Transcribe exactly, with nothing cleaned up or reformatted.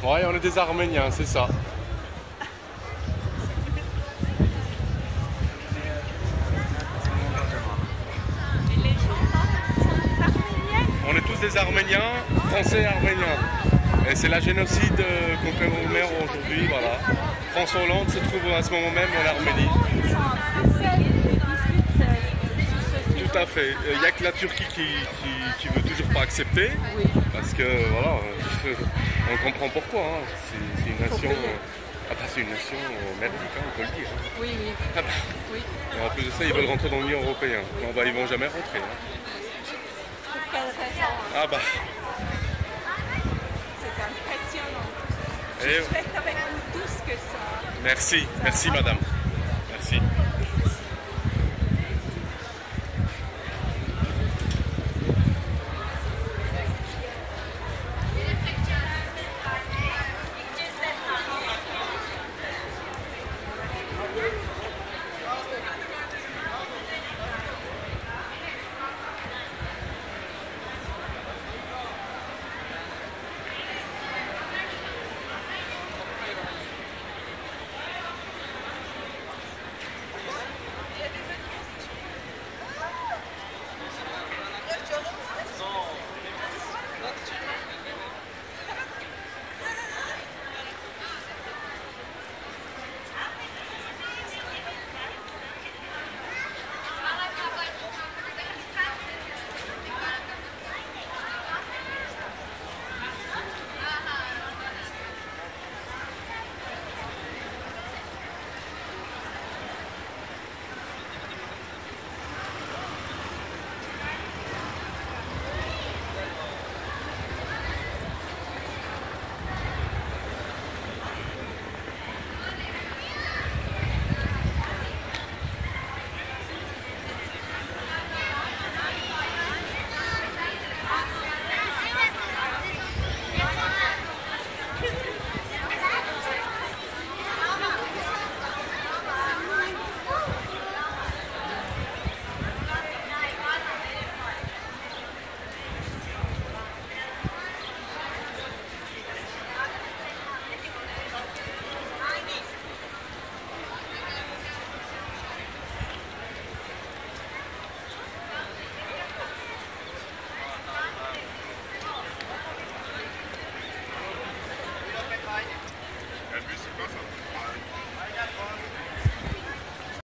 Ouais, on est des Arméniens, c'est ça. Et les gens là sont des Arméniens? On est tous des Arméniens, français et arméniens. Et c'est la génocide euh, qu'on commémore aujourd'hui, voilà. François Hollande se trouve à ce moment même en Arménie. Ils sont en Bruxelles et discutent euh, sur ce Tout à fait. Il n'y a que la Turquie qui, qui, qui veut toujours pas accepter. Oui. Parce que, voilà, on comprend pourquoi. Hein. C'est c'est une nation... Ah bah c'est une nation euh, merdique, hein, on peut le dire. Hein. Oui, oui. Ah bah. Oui. Et en plus de ça, ils veulent rentrer dans l'Union Européenne. Bon bah ils vont jamais rentrer. Hein. Pour quelle raison? Ah bah. C'est impressionnant. Je Et... souhaite avec vous tous que ça... Merci, ça merci avance. madame. Merci.